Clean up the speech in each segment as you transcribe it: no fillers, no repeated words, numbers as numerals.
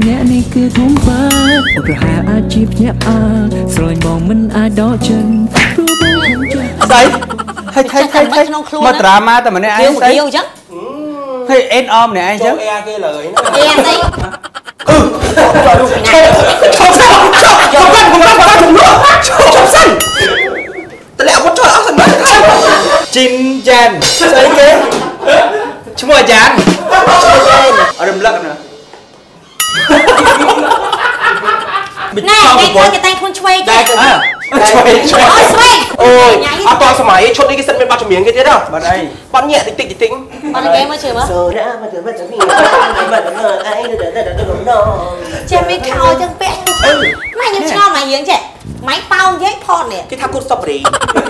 អ្នកនេះគឺធំបាអូប្រហែលអាចជាភ្ញាក់ស្រឡាញ់បងមិនអាចដកចិនព្រោះបងខ្ញុំចាស់ស្អីហើយមកត្រាម៉ាតែម្នាក់ឯងស្អីហើយអេនអមម្នាក់ឯងចឹងអេគេលើឯណាអេស្អីឈប់សិនតលាក់វត្តចូលអស់សិនមកជីនចានស្អីគេឈ្មោះអាចារ្យអរំលឹកណាណែគេតែខ្លួនឆ្វេងទេឆ្វេងអូយអត់តសម័យឈុតនេះគេសិនមានបាត់ចម្រៀងគេទៀតហ៎បាត់អីបាត់ញាក់តិចតិចបាត់គេមកជឿមើលសូរ៉ាមកទៅនេះបាត់អីចេះមិនខោចឹងពាក់ម៉ែខ្ញុំឆ្ងល់ម៉ែយើងចេះម៉ែប៉ោងយេផតនេះគេថាគូតសតបរី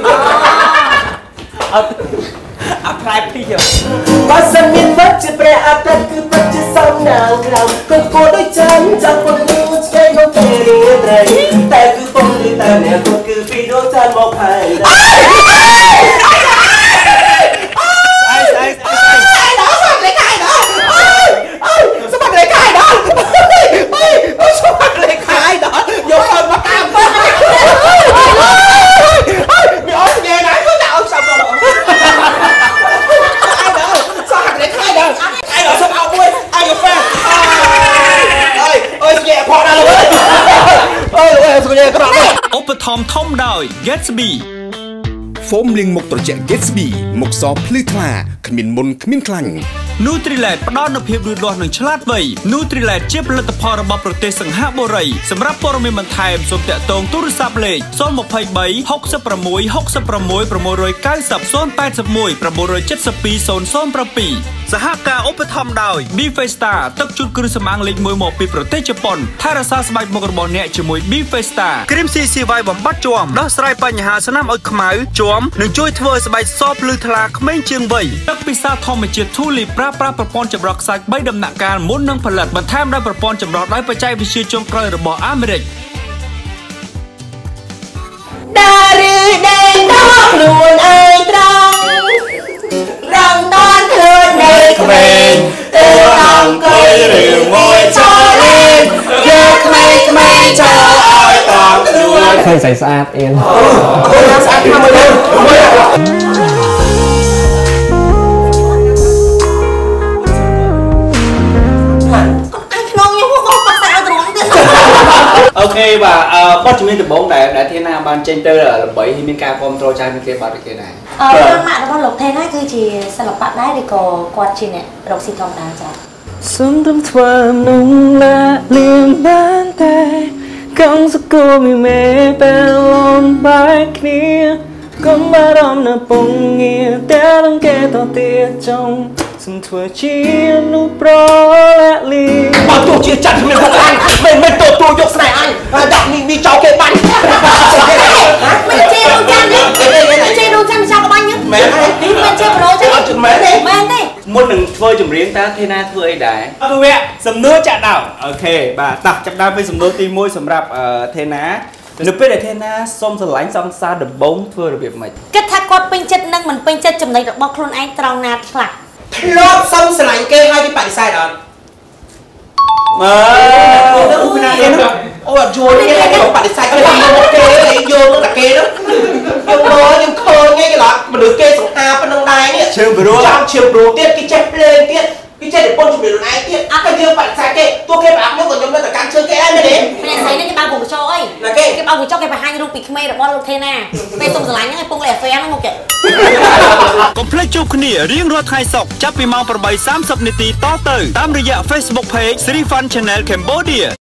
អត់ផ្លែពីយោបើសិនមានមកជាព្រះអាទិត្យគឺពិតជាសំណាងក្រៅក៏គួរដូចចាំចាំពលលឺឆ្កែមកពេលរាត្រីតែគឺពលលឺតែអ្នកគឺពីរត់តាមមកហើយឧបត្ថម្ភធំដោយ Gatsby ហ្វូមលាងមុខត្រជាក់ Gatsby មុខសភ្លឺថ្លាគ្មានមុនគ្មានខ្លាញ់ Nutrilite ផ្ដល់នូវភាពលូតលាស់និងឆ្លាតវៃ Nutrilite ជាផលិតផលរបស់ប្រទេសសង្ហបុរីសម្រាប់ព័ត៌មានបន្ថែមសូមតាក់ទងទូរស័ព្ទលេខ023 66 66 690 081 972 007 សហការឧបត្ថម្ភដោយ Bifesta ទឹកជូតគ្រឿងសម្អាងលេខ1មកពីប្រទេសជប៉ុនថែរក្សាស្បែកមុខរបស់អ្នកជាមួយ Bifesta គ្រីម CCY បំបត្តិជាំដោះស្រាយបញ្ហាស្នាមអុចខ្មៅជាំនិងជួយធ្វើឲ្យស្បែកសភ្លឺថ្លាក្មេងជាងវ័យទឹកពិសាធម្មជាតិ Tulip ប្រើប្រាស់ប្រព័ន្ធចម្រោះខ្សាច់3ដំណាក់កាលមុននឹងផលិតបន្ថែមដោយប្រព័ន្ធចម្រោះដោយបច្ចេកវិទ្យាចុងក្រោយរបស់អាមេរិកដារីដេងដកខ្លួនឯងត្រង់រងតនខ្លួននៃក្មេងទៅអង្គុយរឿងមួយចោលលេងយកក្មេងចូលឲ្យតង់ខ្លួនឃើញស្អាតអៀនស្អាតមកលើអូខេបាទបទជំនាញដំបូងដែលធានាបានចេញទៅដើម្បីមានការគ្រប់គ្រងច្រើនគេបាត់គេដែររឿងម៉ាក់របស់លោកថេណាគឺជាសិល្បៈដែរឬក៏គាត់ជាអ្នករកស៊ីធម្មតាចា៎សូមត្រឹមធ្វើนุ่งละเลี้ยงบ้านแต่กังสกุลมีเมเป็นลมบายเคลียก็มารอมนะปงเงียแต่ต้องแก่ต่อเตี้ยจงสมทั่วชีนุโปรและลีมาตัวเชี่ยจัดไม่พออันไม่ตัวยกสายอันดับมีเจ้าเก็บมันไม่เชี่ยวจันนี่ไม่เชี่ยวดูจันไม่ชอบกับบ้านยังไม่เชี่ยวโปรจันจุดแม่ดิแม่ดิមុននឹងធ្វើចម្រៀងតើទេណាធ្វើអីដែរគឺវគ្គសំណួរចាក់ដោអូខេបាទតោះចាប់ដើមពីសំណួរទី1សម្រាប់ទេណានៅពេលដែលទេណាសុំស្រឡាញ់សង្សារដំបងធ្វើរបៀបម៉េចគិតថាគាត់ពេញចិត្តនឹងមិនពេញចិត្តចំណុចរបស់ខ្លួនឯងត្រង់ណាខ្លះធ្លាប់សុំស្រឡាញ់គេហើយគេបដិសេធអត់អូអត់យល់ទេគេបដិសេធគេយកមកគេយកមកតែគេនោះយកមកយើងឃើញគេឡោះមនុស្សគេសង្ហាប៉ុណ្ណឹងដែរនេះជើងប្រួលជើងប្រួលទៀតគេចេះភ្លេងទៀតគេចេះតែពន្ធជំនឿខ្លួនឯងទៀតអត់តែយើងបដិសេធគេទោះគេប្រាប់ខ្ញុំក៏ខ្ញុំនៅតែកាន់ជើងគេដែរមែនទេម្នាក់ស្រីនេះគេបើកវងកញ្ចក់អីគេបើកវងកញ្ចក់គេបង្ហាញរូបពីក្មេងរបស់លោកថេណាពេលសុំស្រឡាញ់ហ្នឹងឲ្យពងលេអាហ្វែហ្នឹងមកគេកុំភ្លេចជួបគ្នារៀងរាល់ថ្ងៃសុក្រចាប់ពីម៉ោង 8:30 នាទីតទៅតាមរយៈ Facebook Page Sri Fun Channel Cambodia